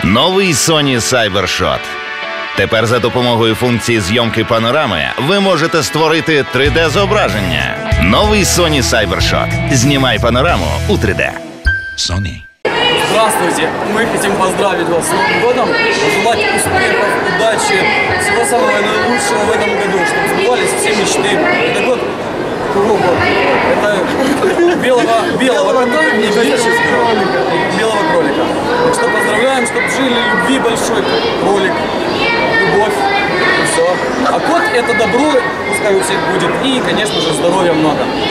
Новий Sony CyberShot. Тепер за допомогою функції зйомки панорами ви можете створити 3D-зображення. Новий Sony CyberShot. Знімай панораму у 3D. Sony. Здравствуйте! Мы хотим поздравить вас с Новым годом, пожелать успехов, удачи, всего самого наилучшего в этом году, чтобы сбывались все мечты. Это год кого год? Это белого кота и белого кролика. Так что поздравляем, чтобы жили любви большой кролик, любовь и все. А кот это добро, пускай у всех будет, и, конечно же, здоровья много.